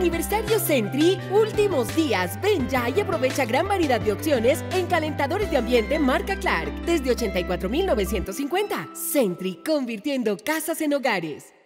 Aniversario Sentry, últimos días. Ven ya y aprovecha gran variedad de opciones en calentadores de ambiente marca Clark desde 84,950. Sentry, convirtiendo casas en hogares.